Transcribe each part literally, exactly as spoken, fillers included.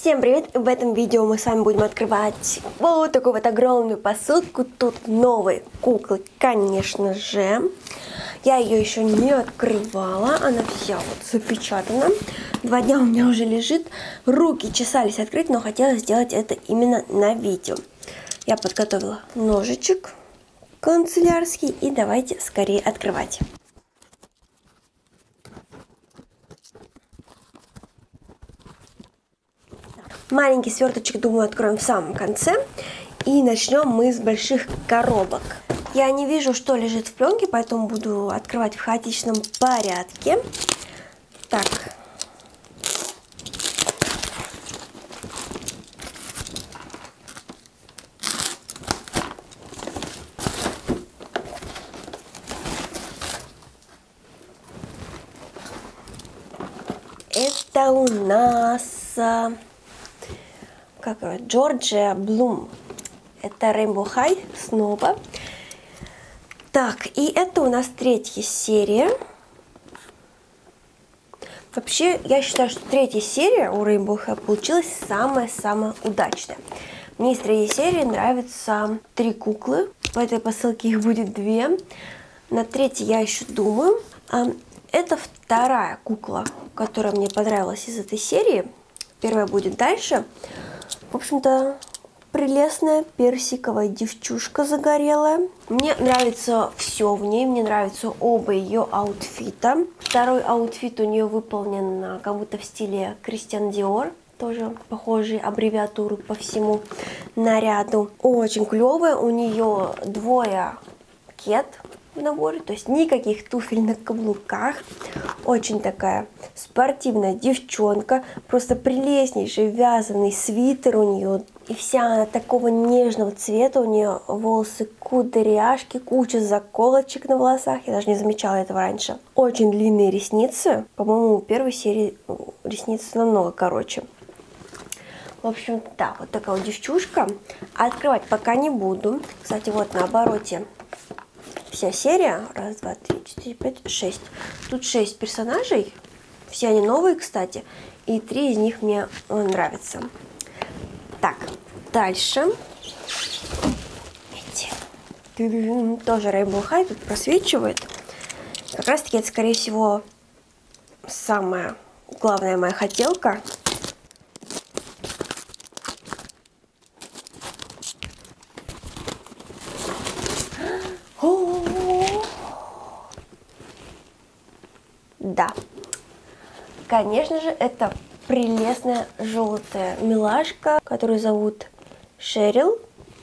Всем привет! В этом видео мы с вами будем открывать вот такую вот огромную посылку. Тут новые куклы, конечно же. Я ее еще не открывала, она вся вот запечатана. Два дня у меня уже лежит. Руки чесались открыть, но хотела сделать это именно на видео. Я подготовила ножичек канцелярский и давайте скорее открывать. Маленький сверточек, думаю, откроем в самом конце. И начнем мы с больших коробок. Я не вижу, что лежит в пленке, поэтому буду открывать в хаотичном порядке. Так. Это у нас... Как его? Джорджия Блум. Это Rainbow High снова. Так, и это у нас третья серия. Вообще, я считаю, что третья серия у Rainbow High получилась самая-самая удачная. Мне из третьей серии нравятся три куклы. В этой посылке их будет две. На третьей я еще думаю. Это вторая кукла, которая мне понравилась из этой серии. Первая будет дальше. В общем-то, прелестная персиковая девчушка загорелая. Мне нравится все в ней, мне нравятся оба ее аутфита. Второй аутфит у нее выполнен как будто в стиле Кристиан Диор. Тоже похожие аббревиатуры по всему наряду. Очень клевая, у нее двое кет в наборе, то есть никаких туфель на каблуках. Очень такая спортивная девчонка, просто прелестнейший вязаный свитер у нее. И вся она такого нежного цвета, у нее волосы кудряшки, куча заколочек на волосах, я даже не замечала этого раньше. Очень длинные ресницы, по-моему, у первой серии ресницы намного короче. В общем, да, вот такая вот девчушка. Открывать пока не буду. Кстати, вот на обороте вся серия. Раз, два, три, четыре, пять, шесть. Тут шесть персонажей. Все они новые, кстати. И три из них мне нравятся. Так, дальше. Видите? Тоже Rainbow High тут просвечивает. Как раз таки это, скорее всего, самая главная моя хотелка. Да, конечно же, это прелестная желтая милашка, которую зовут Шерил.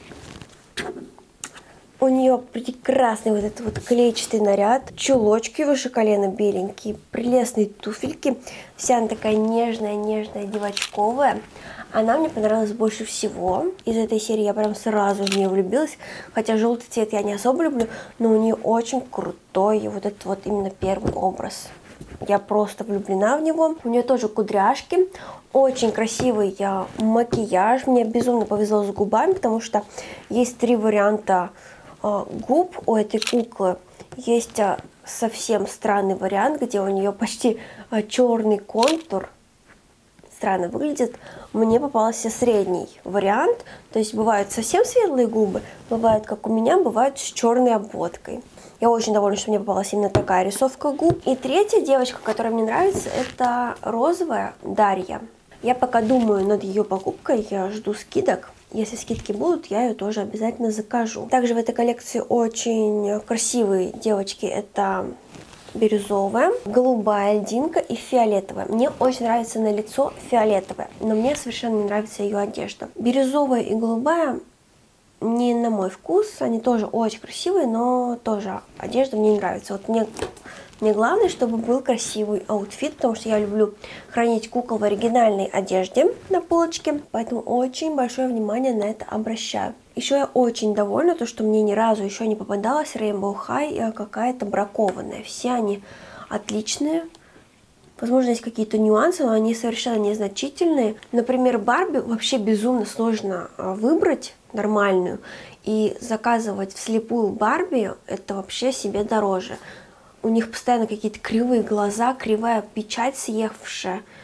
У нее прекрасный вот этот вот клетчатый наряд, чулочки выше колена беленькие, прелестные туфельки. Вся она такая нежная, нежная, девочковая. Она мне понравилась больше всего. Из этой серии я прям сразу в нее влюбилась. Хотя желтый цвет я не особо люблю, но у нее очень крутой вот этот вот именно первый образ. Я просто влюблена в него. У нее тоже кудряшки. Очень красивый макияж. Мне безумно повезло с губами, потому что есть три варианта э, губ у этой куклы. Есть э, совсем странный вариант, где у нее почти э, черный контур. Странно выглядит. Мне попался средний вариант. То есть бывают совсем светлые губы, бывают, как у меня, бывают с черной обводкой. Я очень довольна, что мне попалась именно такая рисовка губ. И третья девочка, которая мне нравится, это розовая Дарья. Я пока думаю над ее покупкой, я жду скидок. Если скидки будут, я ее тоже обязательно закажу. Также в этой коллекции очень красивые девочки. Это бирюзовая, голубая льдинка и фиолетовая. Мне очень нравится на лицо фиолетовая, но мне совершенно не нравится ее одежда. Бирюзовая и голубая не на мой вкус, они тоже очень красивые, но тоже одежда мне не нравится. Вот мне, мне главное, чтобы был красивый аутфит, потому что я люблю хранить кукол в оригинальной одежде на полочке, поэтому очень большое внимание на это обращаю. Еще я очень довольна, то, что мне ни разу еще не попадалась Rainbow High какая-то бракованная. Все они отличные. Возможно, есть какие-то нюансы, но они совершенно незначительные. Например, Барби вообще безумно сложно выбрать нормальную. И заказывать вслепую Барби — это вообще себе дороже. У них постоянно какие-то кривые глаза, кривая печать съехавшая.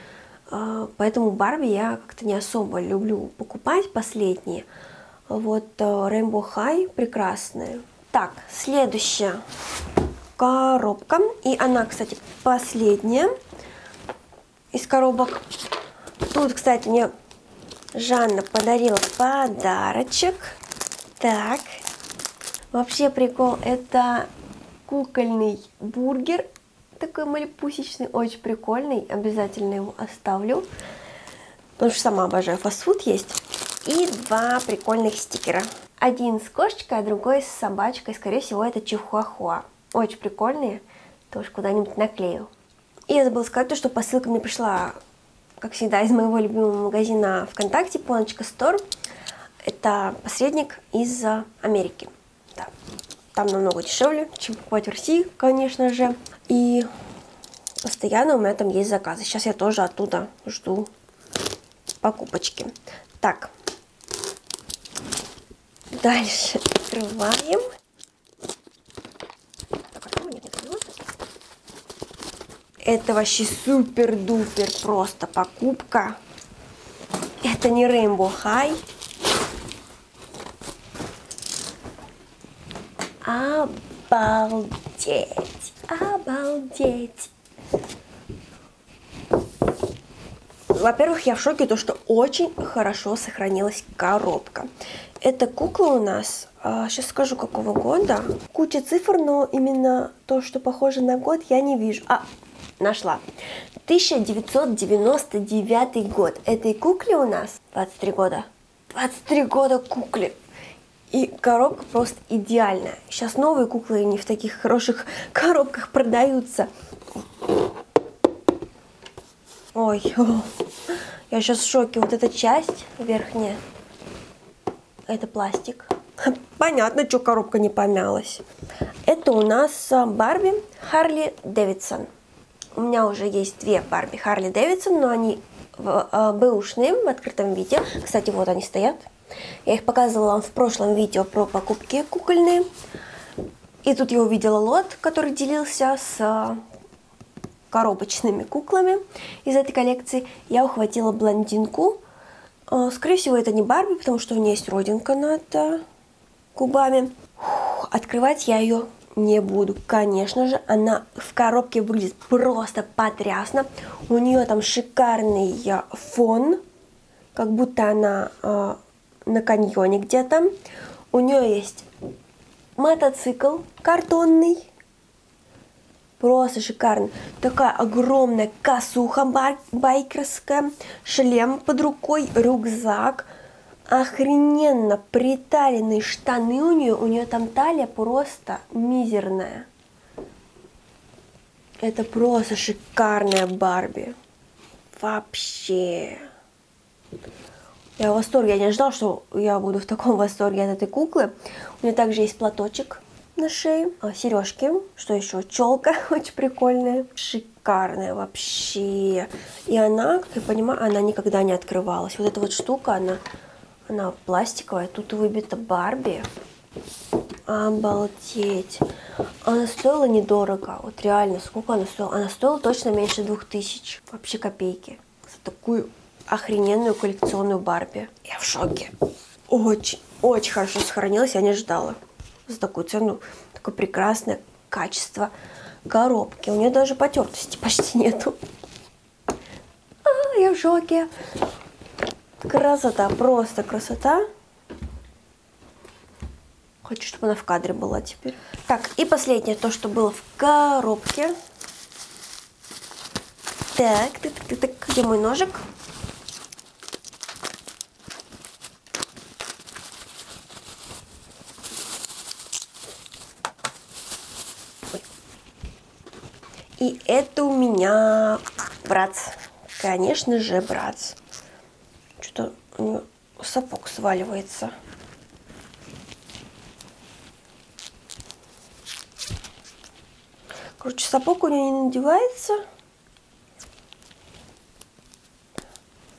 Поэтому Барби я как-то не особо люблю покупать последние. Вот Rainbow High прекрасная. Так, следующая коробка. И она, кстати, последняя из коробок. Тут, кстати, мне Жанна подарила подарочек. Так. Вообще прикол. Это кукольный бургер. Такой малепусечный. Очень прикольный. Обязательно его оставлю. Потому что сама обожаю фастфуд есть. И два прикольных стикера. Один с кошечкой, а другой с собачкой. Скорее всего, это чихуахуа. Очень прикольные. Тоже куда-нибудь наклею. И я забыла сказать то, что посылка мне пришла, как всегда, из моего любимого магазина ВКонтакте, Поночка Стор. Это посредник из Америки. Да. Там намного дешевле, чем покупать в России, конечно же. И постоянно у меня там есть заказы. Сейчас я тоже оттуда жду покупочки. Так. Дальше открываем. Это вообще супер-дупер просто покупка. Это не Rainbow High. Обалдеть! Обалдеть! Во-первых, я в шоке, то что очень хорошо сохранилась коробка. Эта кукла у нас, а, сейчас скажу какого года. Куча цифр, но именно то, что похоже на год, я не вижу. А, нашла. тысяча девятьсот девяносто девятый год. Этой кукле у нас двадцать три года. двадцать три года кукле. И коробка просто идеальная. Сейчас новые куклы не в таких хороших коробках продаются. Ой, я сейчас в шоке. Вот эта часть верхняя, это пластик. Понятно, что коробка не помялась. Это у нас Барби Харли Дэвидсон. У меня уже есть две Барби Харли Дэвидсон, но они бэушные в открытом виде. Кстати, вот они стоят. Я их показывала вам в прошлом видео про покупки кукольные. И тут я увидела лот, который делился с коробочными куклами из этой коллекции. Я ухватила блондинку. Скорее всего, это не Барби, потому что у нее есть родинка над губами. Фух, открывать я ее не буду. Конечно же, она в коробке выглядит просто потрясно. У нее там шикарный фон, как будто она э, на каньоне где-то. У нее есть мотоцикл картонный. Просто шикарно. Такая огромная косуха байкерская, шлем под рукой, рюкзак. Охрененно приталенные штаны у нее. У нее там талия просто мизерная. Это просто шикарная Барби. Вообще. Я в восторге. Я не ожидала, что я буду в таком восторге от этой куклы. У нее также есть платочек на шее, сережки, что еще, челка очень прикольная, шикарная вообще. И она, как я понимаю, она никогда не открывалась. Вот эта вот штука, она, она пластиковая, тут выбита Барби. Обалдеть. Она стоила недорого, вот реально, сколько она стоила? Она стоила точно меньше двух тысяч, вообще копейки. За такую охрененную коллекционную Барби. Я в шоке. Очень, очень хорошо сохранилась, я не ожидала. За такую цену, такое прекрасное качество коробки. У нее даже потертости почти нету. А, я в шоке. Красота, просто красота. Хочу, чтобы она в кадре была теперь. Так, и последнее, то, что было в коробке. Так, так, так, так, где мой ножик? И это у меня братц. Конечно же, братц. Что-то у него сапог сваливается. Короче, сапог у него не надевается.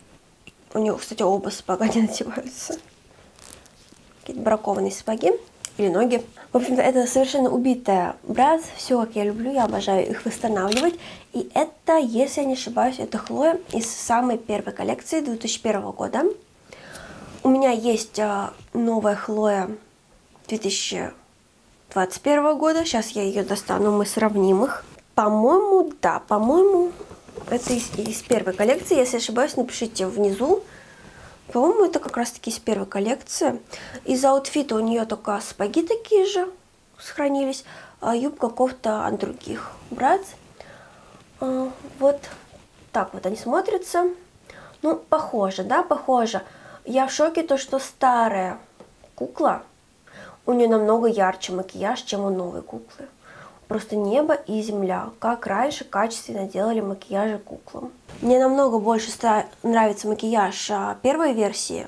У него, кстати, оба сапога не надеваются. Какие-то бракованные сапоги. или ноги. В общем-то, это совершенно убитая Bratz. Все, как я люблю, я обожаю их восстанавливать. И это, если я не ошибаюсь, это Хлоя из самой первой коллекции две тысячи первого года. У меня есть новая Хлоя две тысячи двадцать первого года. Сейчас я ее достану, мы сравним их. По-моему, да, по-моему, это из, из первой коллекции. Если ошибаюсь, напишите внизу. По-моему, это как раз-таки из первой коллекции. Из аутфита у нее только сапоги такие же сохранились, а юбка, кофта от других Bratz. А, вот так вот они смотрятся. Ну, похоже, да, похоже. Я в шоке, то, что старая кукла, у нее намного ярче макияж, чем у новой куклы. Просто небо и земля. Как раньше качественно делали макияжи куклам. Мне намного больше нравится макияж первой версии.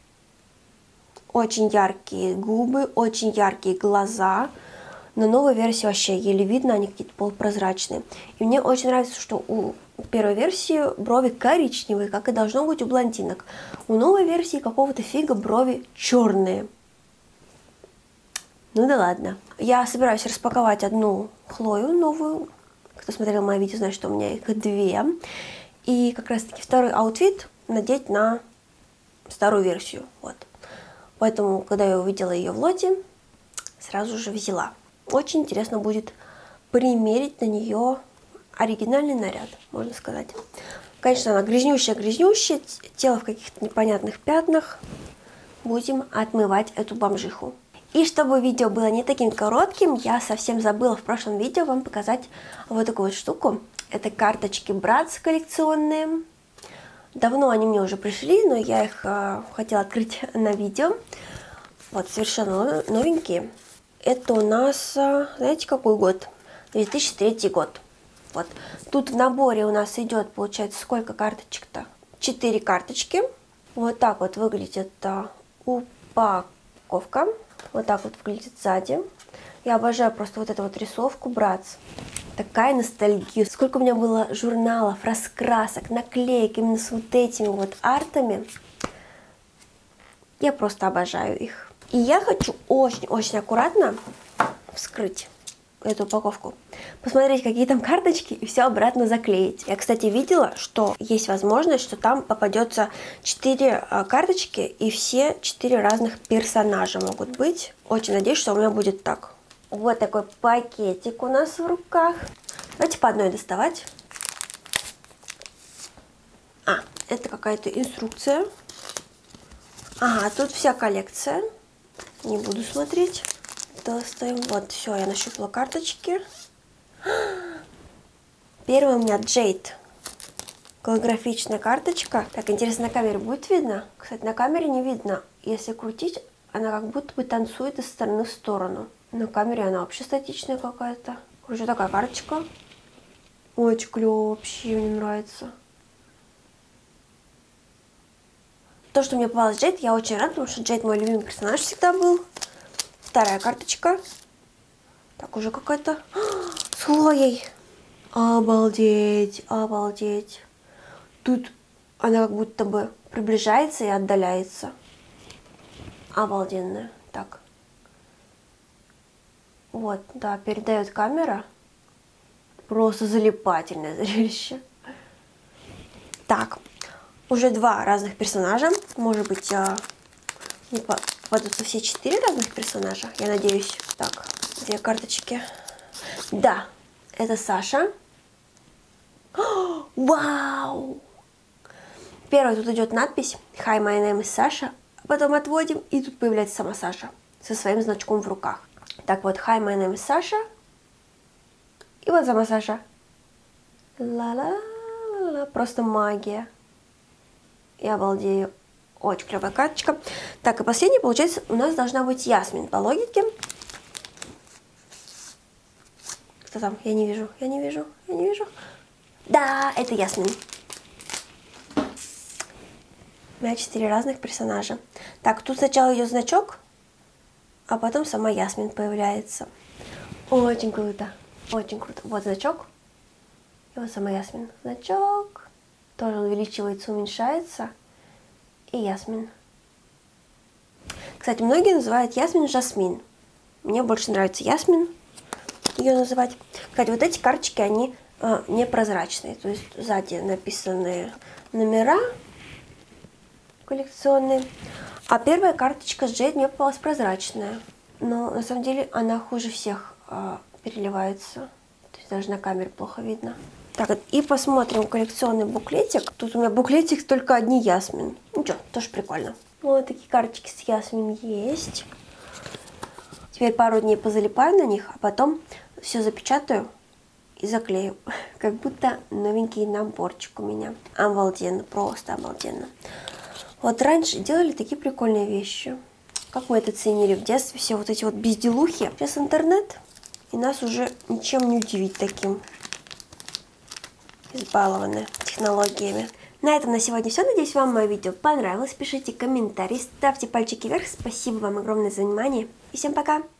Очень яркие губы, очень яркие глаза. На новой версии вообще еле видно, они какие-то полупрозрачные. И мне очень нравится, что у первой версии брови коричневые, как и должно быть у блондинок. У новой версии какого-то фига брови черные. Ну да ладно. Я собираюсь распаковать одну Хлою новую. Кто смотрел мое видео, знает, что у меня их две. И как раз таки второй аутфит надеть на старую версию. Вот. Поэтому, когда я увидела ее в лоте, сразу же взяла. Очень интересно будет примерить на нее оригинальный наряд, можно сказать. Конечно, она грязнющая-грязнющая, тело в каких-то непонятных пятнах. Будем отмывать эту бомжиху. И чтобы видео было не таким коротким, я совсем забыла в прошлом видео вам показать вот такую вот штуку. Это карточки Bratz коллекционные. Давно они мне уже пришли, но я их э, хотела открыть на видео. Вот, совершенно новенькие. Это у нас, э, знаете, какой год? две тысячи третий год. Вот. Тут в наборе у нас идет, получается, сколько карточек-то? Четыре карточки. Вот так вот выглядит э, упаковка. Вот так вот выглядит сзади. Я обожаю просто вот эту вот рисовку Bratz. Такая ностальгия. Сколько у меня было журналов, раскрасок, наклеек именно с вот этими вот артами. Я просто обожаю их. И я хочу очень-очень аккуратно вскрыть эту упаковку. Посмотреть, какие там карточки, и все обратно заклеить. Я, кстати, видела, что есть возможность, что там попадется четыре карточки, и все четыре разных персонажа могут быть. Очень надеюсь, что у меня будет так. Вот такой пакетик у нас в руках. Давайте по одной доставать. А, это какая-то инструкция. Ага, тут вся коллекция. Не буду смотреть. Достаем. Вот, все, я нащупала карточки. Первая у меня Jade. Голографичная карточка. Так, интересно, на камере будет видно? Кстати, на камере не видно. Если крутить, она как будто бы танцует из стороны в сторону. На камере она вообще статичная какая-то. Короче, такая карточка. Очень клево, вообще мне нравится. То, что мне попалась Jade, я очень рада, потому что Jade мой любимый персонаж всегда был. Вторая карточка. Так, уже какая-то с Хлоей. Обалдеть, обалдеть. Тут она как будто бы приближается и отдаляется. Обалденная. Так. Вот, да, передает камера. Просто залипательное зрелище. Так, уже два разных персонажа. Может быть, не попадутся все четыре разных персонажа, я надеюсь. Так, две карточки. Да, это Саша. О, вау! Первый, тут идет надпись Hi, my name is Sasha. А потом отводим, и тут появляется сама Саша со своим значком в руках. Так вот, Hi, my name is Sasha. И вот сама Саша. Ла-ла-ла-ла. Просто магия. Я обалдею. Очень клевая карточка. Так, и последняя, получается, у нас должна быть Ясмин по логике. Кто там? Я не вижу, я не вижу, я не вижу. Да, это Ясмин. У меня четыре разных персонажа. Так, тут сначала ее значок, а потом сама Ясмин появляется. Очень круто, очень круто. Вот значок. И вот сама Ясмин. Значок. Тоже увеличивается, уменьшается. И Ясмин. Кстати, многие называют Ясмин Жасмин. Мне больше нравится Ясмин ее называть. Кстати, вот эти карточки, они э, непрозрачные. То есть сзади написаны номера коллекционные. А первая карточка с Джейд мне попалась прозрачная. Но на самом деле она хуже всех э, переливается. То есть даже на камере плохо видно. Так, и посмотрим коллекционный буклетик. Тут у меня буклетик только одни Ясмин. Ничего, тоже прикольно. Вот такие карточки с Ясмин есть. Теперь пару дней позалипаю на них, а потом все запечатаю и заклею. Как будто новенький наборчик у меня. Обалденно, просто обалденно. Вот раньше делали такие прикольные вещи. Как мы это ценили в детстве, все вот эти вот безделухи. Сейчас интернет, и нас уже ничем не удивить таким. Избалованы технологиями. На этом на сегодня все. Надеюсь, вам мое видео понравилось. Пишите комментарии, ставьте пальчики вверх. Спасибо вам огромное за внимание. И всем пока!